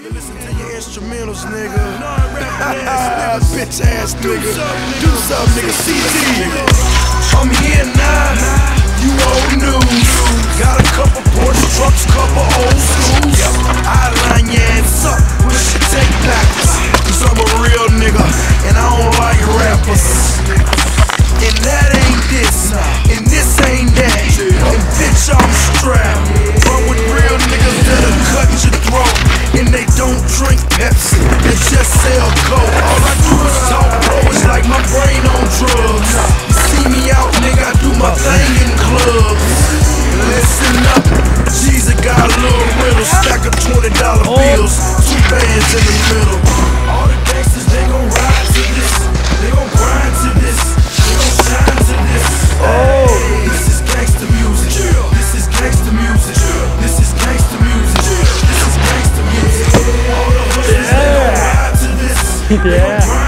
Listen to your instrumentals, nigga. Bitch ass nigga. Do something, nigga. CD. I'm here now. You old news. Got a couple Porsche trucks, couple old schools. I line your ass up, push your tape backwards. Cause I'm a real nigga, and I don't like rappers. And that ain't this, and this ain't that. And bitch, I'm strapped. But with real niggas that'll cut your throat. And they don't drink Pepsi, they just sell Coke. All I do is talk, bro, it's like my brain on drugs. You see me out, nigga, I do my thing in clubs. Listen up, Jesus got a little riddle. Stack of $20 bills, 2 bands in the middle. All the gangsters, they gon' ride to this. They gon' grind to this. They gon' shine to this. Hey, this is gangsta music. This is gangsta music. This is gangsta music. This is gangsta music. All the hustlers, they gon' ride to this. They gon' grind